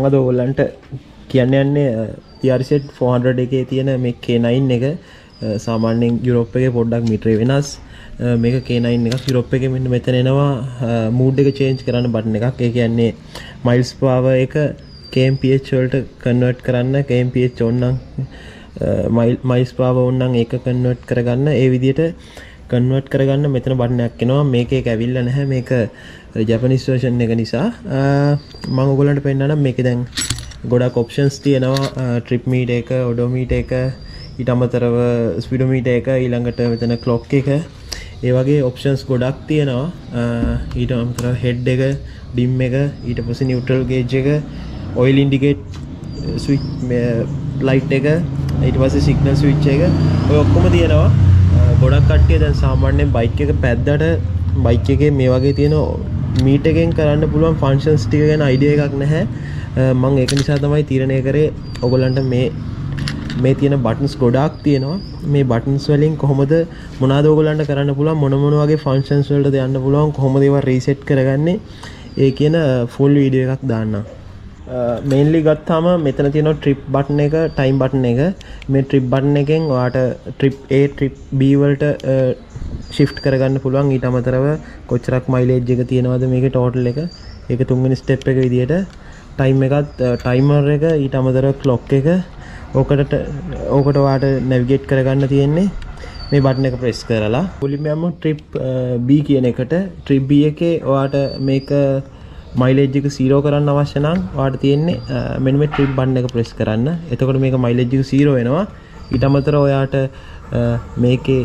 මම අද ඔයගලන්ට කියන්න යන්නේ PRZ 400 එකේ තියෙන මේ K9 එක සාමාන්‍යයෙන් යුරෝප් එකේ පොඩ්ඩක් මීටරේ වෙනස්. මේක K9 එකක් යුරෝප් එකේ මෙන්න මෙතන එනවා මූඩ් එක චේන්ජ් කරන්න බටන් එකක්. ඒ කියන්නේ මයිල්ස් පාවර් එක kmph වලට කන්වර්ට් කරන්න kmph ඕන නම් මයිල්ස් පාවර් ඕන නම් ඒක කන්වර්ට් කරගන්න ඒ විදිහට කන්වර්ට් කරගන්න මෙතන බටන් එකක් එනවා. මේකේ ඇවිල්ලා නැහැ. මේක ජපනිස් වර්ෂන් එක නිසා මම ඔයගොල්ලන්ට පෙන්නන්නම්. මේකේ දැන් ගොඩක් ඔප්ෂන්ස් තියෙනවා. ට්‍රිප් මීටර් එක, ඔඩෝමීටර් එක, ඊට අමතරව ස්පීඩෝමීටර් එක, ඊළඟට මෙතන ක්ලොක් එක, ඒ වගේ ඔප්ෂන්ස් ගොඩක් තියෙනවා. ඊට අමතරව හෙඩ් එක, ඩිම් එක, ඊට පස්සේ නියුට්‍රල් ගේජ් එක, ඔයිල් ඉන්ඩිකේට් ස්විච් ලයිට් එක, ඊට පස්සේ සිග්නල් ස්විච් එක, ඔය ඔක්කොම තියෙනවා. ගොඩක් කට්ටිය දැන් සාමාන්‍යයෙන් බයික් එක පැද්දට බයික් එකේ මේ වගේ තියෙන මීටර් එකෙන් කරන්න පුළුවන් ෆන්ක්ෂන්ස් ටික ගැන අයිඩියා එකක් නැහැ. මම ඒක නිසා තමයි තීරණය කරේ ඔයගොල්ලන්ට මේ තියෙන බටන්ස් ගොඩාක් තියෙනවා. මේ බටන්ස් වලින් කොහොමද මොනවාද ඔයගොල්ලන්ට කරන්න පුළුවන්, මොන වගේ ෆන්ක්ෂන්ස් වලටද යන්න පුළුවන්, කොහොමද ඒවා රීසෙට් කරගන්නේ, ඒ කියන ෆුල් වීඩියෝ එකක් දාන්නම්. මේන්ලි ගත්තාම මෙතන තියෙනවා ට්‍රිප් බටන් එක, ටයිම් බටන් එක. මේ ට්‍රිප් බටන් එකෙන් ඔයාට ට්‍රිප් A ට්‍රිප් B වලට shift කරගන්න පුළුවන්. ඊට අමතරව කොච්චරක් මයිලේජ් එක තියෙනවද මේකේ ටෝටල් එක, ඒක තුන්වෙනි ස්ටෙප් එක විදියට. ටයිම් එකත් ටයිමර් එක, ඊට අමතරව ක්ලොක් එක. ඕකට ඔයාට නැවිගේට් කරගන්න තියෙන්නේ මේ බටන් එක ප්‍රෙස් කරලා. මුලින්ම යමු ට්‍රිප් B කියන එකට. ට්‍රිප් B එකේ ඔයාට මේක මයිලේජ් එක 0 කරන්න අවශ්‍ය නම් ඔයාට තියෙන්නේ මෙන්න මේ ට්‍රිප් බටන් එක ප්‍රෙස් කරන්න. එතකොට මේක මයිලේජ් එක 0 වෙනවා. ඊට අමතරව ඔයාට මේකේ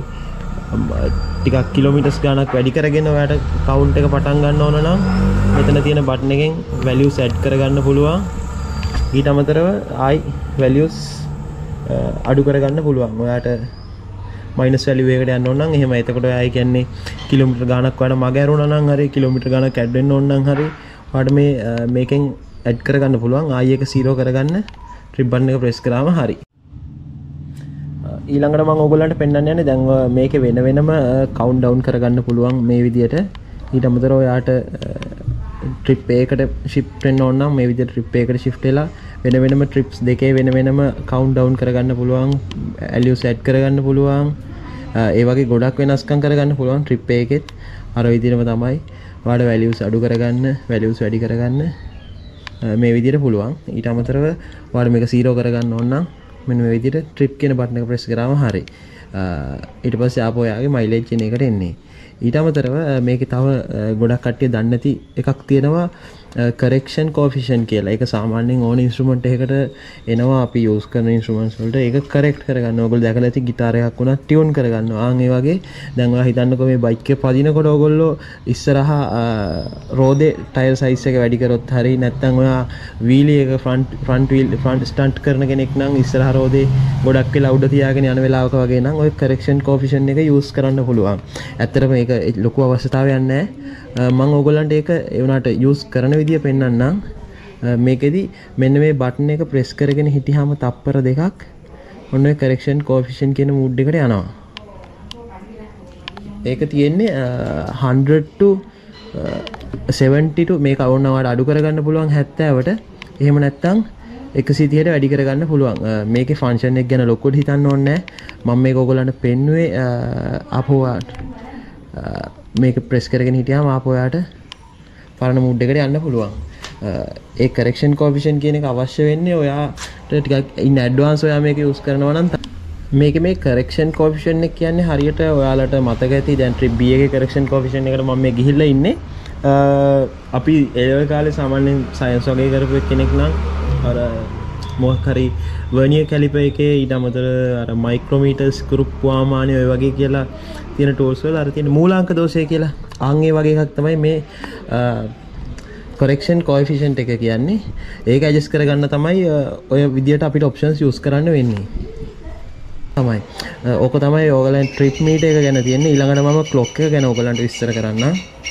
ටිකක් කිලෝමීටර්ස් ගාණක් වැඩි කරගෙන ඔයාට කවුන්ට් එක පටන් ගන්න ඕන නම් මෙතන තියෙන බටන් එකෙන් වැලියුස් ඇඩ් කරගන්න පුළුවන්. ඊට අමතරව ආයි වැලියුස් අඩු කරගන්න පුළුවන්. ඔයාට මයිනස් වැලියු එකකට යන්න ඕන නම් එහෙම. එතකොට ඔයා කියන්නේ කිලෝමීටර් ගාණක් වඩා මග ඇරුණා නම් හරි, කිලෝමීටර් ගාණක් ඇඩ් වෙන්න ඕන නම් හරි ඔයාට මේකෙන් ඇඩ් කරගන්න පුළුවන්. ආයි එක 0 කරගන්න ට්‍රිප් බටන් එක ප්‍රෙස් කරාම හරි. ඊළඟට මම ඔයගොල්ලන්ට පෙන්නන්න යන්නේ දැන් මේකේ වෙනම කවුන්ට් ඩවුන් කරගන්න පුළුවන් මේ විදියට. ඊට අමතරව ඔයාට ට්‍රිප් එකකට shift වෙන්න ඕන නම් මේ විදියට ට්‍රිප් එකකට shift වෙලා වෙනම ට්‍රිප්ස් දෙකේ වෙනම කවුන්ට් ඩවුන් කරගන්න පුළුවන්. වැලියුස් ඇඩ් කරගන්න පුළුවන්. ඒ වගේ ගොඩක් වෙනස්කම් කරගන්න පුළුවන් ට්‍රිප් එකෙත්. අර විදිහටම තමයි ඔයාට වැලියුස් අඩු කරගන්න, වැලියුස් වැඩි කරගන්න මේ විදිහට පුළුවන්. ඊට අමතරව ඔයාට මේක 0 කරගන්න ඕන නම් මෙන්න මේ විදිහට ට්‍රිප් කියන බටන් එක ප්‍රෙස් කරාම හරි. ඊට පස්සේ ආපහු ඔයාගේ මයිලේජ් කියන එකට එන්නේ. ඊට අමතරව මේකේ තව ගොඩක් කට්ටිය දන්නේ නැති එකක් තියෙනවා, correction coefficient කියලා. ඒක සාමාන්‍යයෙන් ඕන ඉන්ස්ට්‍රුමන්ට් එකකට එනවා, අපි යූස් කරන ඉන්ස්ට්‍රුමන්ට්ස් වලට. ඒක correct කරගන්න. ඔයගොල්ලෝ දැකලා ඇති ගිටාර එකක් වුණා ටියුන් කරගන්නවා. ආන් ඒ වගේ දැන් ඔයා හිතන්නකෝ මේ බයික් එක පදිනකොට ඔයගොල්ලෝ ඉස්සරහා රෝදේ ටයර් සයිස් එක වැඩි කරොත් හරි, නැත්නම් ඔයා වීලි එක ෆ්‍රන්ට් ස්ටන්ට් කරන කෙනෙක් නම් ඉස්සරහා රෝදේ ගොඩක් වෙලා උඩ තියාගෙන යන වෙලාවක වගේ නම් ඔය correction coefficient එක යූස් කරන්න පුළුවන්. ඇත්තටම ඒක ලොකු අවශ්‍යතාවයක් නැහැ. මම ඔයගොල්ලන්ට ඒක ඒ වුණාට යූස් කරන විදිය පෙන්නන්නම්. මේකෙදි මෙන්න මේ බටන් එක ප්‍රෙස් කරගෙන හිටියාම තප්පර දෙකක් ඔන්න ඔය correction coefficient කියන මූඩ් එකට යනවා. ඒක තියෙන්නේ 100 to 72. මේක වුණාට අඩු කරගන්න පුළුවන් 70ට. එහෙම නැත්නම් 130ට වැඩි කරගන්න පුළුවන්. මේකේ ෆන්ක්ෂන් එක ගැන ලොකුවට හිතන්න ඕනේ නැහැ. මම මේක ඔයගොල්ලන්ට පෙන්නුවේ අපෝවාට මේක ප්‍රෙස් කරගෙන හිටියාම ආපහු ඔයාට පරණ මූඩ් එකට යන්න පුළුවන්. ඒ correction coefficient කියන එක අවශ්‍ය වෙන්නේ ඔයාට ටිකක් in advance ඔයා මේක use කරනවා නම්. මේකේ මේ correction coefficient එක කියන්නේ හරියට ඔයාලට මතක ඇති දැන් ට්‍රිප් B එකේ correction coefficient එකට මම මේ ගිහිල්ලා ඉන්නේ. අපි ඒ කාලේ සාමාන්‍යයෙන් සයන්ස් වගේ කරපු කෙනෙක් නම් අර මොකක් හරි vernier caliper එකේ ඊට අමතර අර micrometer screw පුවාමානි ඔය වගේ කියලා තියෙන tools වල අර තියෙන මූලාංක දෝෂය කියලා ආන් ඒ වගේ එකක් තමයි මේ correction coefficient එක කියන්නේ. ඒක adjust කරගන්න තමයි ඔය විදියට අපිට options use කරන්න වෙන්නේ. තමයි. ඕක තමයි ඔයගලන් trip meter එක ගැන තියෙන්නේ. ඊළඟට මම clock එක ගැන ඔයගලන්ට විස්තර කරන්නම්.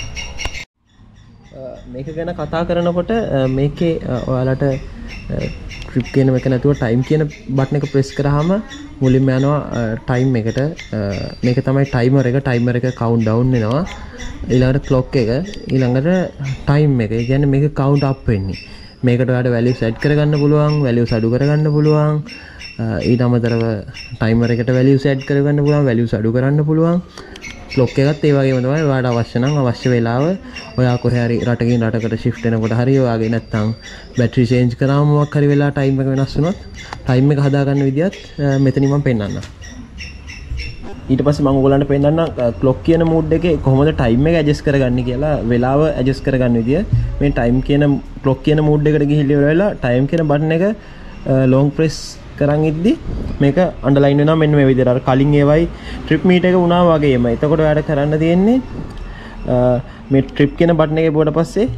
මේක ගැන කතා කරනකොට මේකේ ඔයාලට ට්‍රිප් කියන එක නැතුව ටයිම් කියන බටන් එක ප්‍රෙස් කරාම මුලින්ම යනවා ටයිම් එකට. මේක තමයි ටයිමර් එක. ටයිමර් එක කවුන්ට් ඩවුන් වෙනවා. ඊළඟට ක්ලොක් එක, ඊළඟට ටයිම් එක. ඒ කියන්නේ මේක කවුන්ට් අප් වෙන්නේ. මේකට ඔයාලට values add කරගන්න පුළුවන්, values අඩු කරගන්න පුළුවන්. ඊට අමතරව timer එකට values add කරගන්න පුළුවන්, values අඩු කරන්න පුළුවන්. clock එකත් ඒ වගේම තමයි. ඔයාලට අවශ්‍ය නම් අවශ්‍ය වෙලාව ඔයා කොහේ හරි රටකින් රටකට shift වෙනකොට හරි ඔයාගේ නැත්තම් battery change කරාම මොකක් හරි වෙලා time එක වෙනස් වුණොත් time එක හදාගන්න විදියත් මෙතනින් මම පෙන්නන්නම්. ඊට පස්සේ මම ඔයගොල්ලන්ට පෙන්නන්නම් clock කියන mood එකේ කොහොමද time එක adjust කරගන්නේ කියලා, වෙලාව adjust කරගන්න විදිය. මේ time කියන clock කියන mood එකට ගිහිල්ලා ඉවර වෙලා time කියන button එක long press කරන් ඉද්දි මේක අන්ඩර්ලයින් වෙනවා මෙන්න මේ විදිහට. අර කලින් ඒවයි ට්‍රිප් මීට් එක වුණා වගේම. එතකොට ඔයාලට කරන්න තියෙන්නේ මේ ට්‍රිප් කියන බටන් එකේ පුවට පස්සේ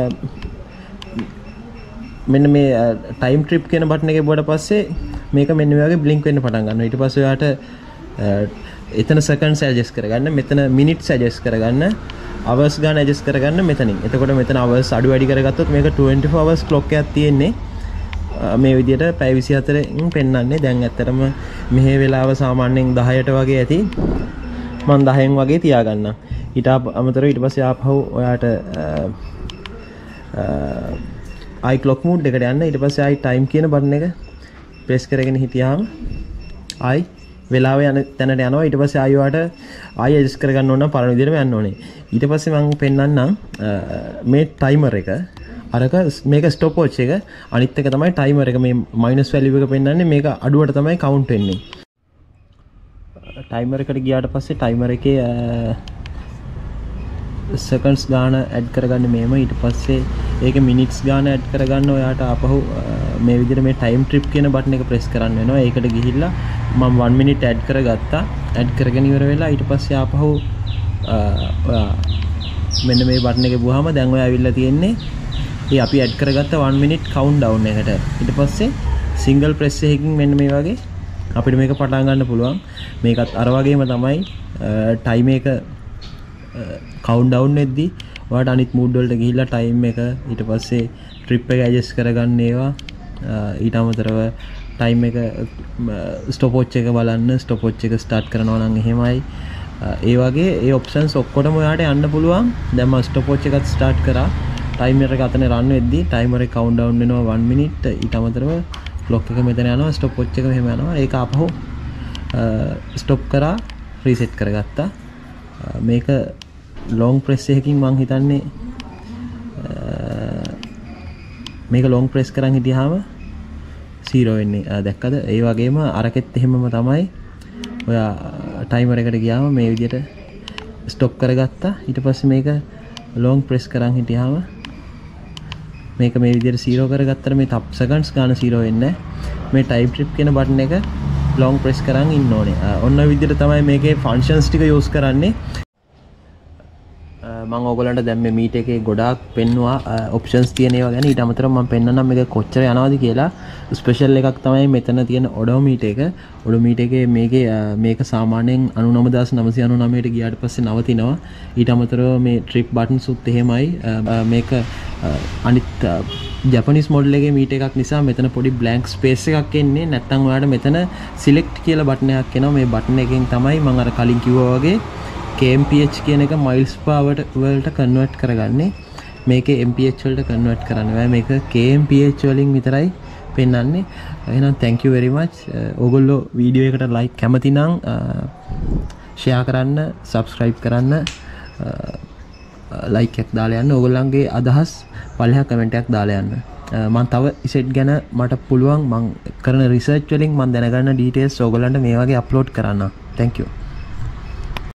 මෙන්න මේ ටයිම් ට්‍රිප් කියන බටන් එකේ පුවට පස්සේ මේක මෙන්න මේ වගේ බ්ලින්ක් වෙන්න පටන් ගන්නවා. ඊට පස්සේ ඔයාලට එතන seconds adjust කරගන්න, මෙතන minutes adjust කරගන්න, hours ගන්න adjust කරගන්න මෙතනින්. එතකොට මෙතන hours අඩු වැඩි කරගත්තොත් මේක 24 hours clock එකක් තියෙන්නේ. මේ විදිහට පැය 24න් පෙන්වන්නේ. දැන් ඇත්තටම මෙහි වෙලාව සාමාන්‍යයෙන් 10ට වගේ ඇති. මම 10න් වගේ තියාගන්නම්. ඊට අමතරව ඊට පස්සේ ආපහු ඔයාට i clock mode එකට යන්න. ඊට පස්සේ i time කියන බටන් එක press කරගෙන හිටියාම i වෙලාව යන තැනට යනවා. ඊට පස්සේ i ඔයාට i adjust කරගන්න ඕන නම් පරණ විදිහටම යන්න ඕනේ. ඊට පස්සේ මම පෙන්වන්නම් මේ timer එක. අරක මේක stop watch එක, අනිත් එක තමයි timer එක. මේ minus value එක පෙන්නන්නේ මේක අඩුවට තමයි count වෙන්නේ. timer එකට ගියාට පස්සේ timer එකේ seconds ගාන add කරගන්න මේම. ඊට පස්සේ ඒකේ minutes ගාන add කරගන්න ඔයාට ආපහු මේ විදිහට මේ time trip කියන button එක press කරන්න වෙනවා. ඒකට ගිහිල්ලා මම 1 minute add කරගත්තා. add කරගෙන ඉවර වෙලා ඊට පස්සේ ආපහු ඔයා මෙන්න මේ button එකේ බුවාම දැන් ඔයා ඇවිල්ලා තියෙන්නේ අපි ඇඩ් කරගත්ත 1 minute countdown එකට. ඊට පස්සේ single press එකකින් මෙන්න මේ වගේ අපිට මේක පටන් ගන්න පුළුවන්. මේකත් අර වගේම තමයි time එක countdown වෙද්දී ඔයාලට අනිත් mood වලට ගිහිල්ලා time එක ඊට පස්සේ trip එක adjust කරගන්න ඒවා. ඊට අමතරව time එක stop watch එක බලන්න, stop watch එක start කරනවා නම් එහෙමයි. ඒ වගේ ඒ options ඔක්කොටම ඔයාලට යන්න පුළුවන්. දැන් මම stop watch එකත් start කරා. timer එක අතන run වෙද්දී timer එක countdown වෙනවා 1 minute. ඊට අමතරව clock එක මෙතන යනවා, stop watch එක මෙහෙම යනවා. ඒක ආපහු stop කරා reset කරගත්තා. මේක long press එකකින් මම හිතන්නේ මේක long press කරන් හිටියාම 0 වෙන්නේ. දැක්කද? ඒ වගේම අරකෙත් එහෙමම තමයි. ඔයා timer එකට ගියාම මේ විදිහට stop කරගත්තා. ඊට පස්සේ මේක long press කරන් හිටියාම මේක මේ විදිහට 0 කරගත්තට මේ seconds ගන්න 0 වෙන්නේ නැහැ. මේ time trip කියන button එක long press කරන් ඉන්න ඕනේ. ඔන්න ඔය විදිහට තමයි මේකේ functions ටික use කරන්නේ. මම ඕගොල්ලන්ට දැන් මේ මීට් එකේ ගොඩාක් පෙන්නුවා options තියෙන ඒවා ගැන. ඊට අමතරව මම පෙන්නන්නම් මේක කොච්චර යනවද කියලා. ස්පෙෂල් එකක් තමයි මෙතන තියෙන odometer එක. odometer එකේ මේක සාමාන්‍යයෙන් 99999 ට ගියාට පස්සේ නවතිනවා. ඊට අමතරව මේ trip buttons උත් එහෙමයි. මේක අනිත් ජපනිස් මොඩල් එකේ මීටර් එකක් නිසා මෙතන පොඩි blank space එකක් එන්නේ. නැත්නම් ඔයාලට මෙතන select කියලා බටන් එකක් එනවා. මේ බටන් එකෙන් තමයි මම අර කලින් කිව්වා වගේ kmph කියන එක miles per hour වලට convert කරගන්නේ. මේකේ mph වලට convert කරන්න බෑ. මේක kmph වලින් විතරයි පෙන්වන්නේ. එහෙනම් thank you very much. ඕගොල්ලෝ වීඩියෝ එකට like කැමති නම් share කරන්න, subscribe කරන්න, like එකක් දාලා යන්න. ඕගොල්ලන්ගේ අදහස් පල්ලෙහා comment එකක් දාලා යන්න. මම තව ඉසෙට් ගැන මට පුළුවන් මම කරන research වලින් මම දැනගන්න details ඕගොල්ලන්ට මේ වගේ upload කරන්න. thank you.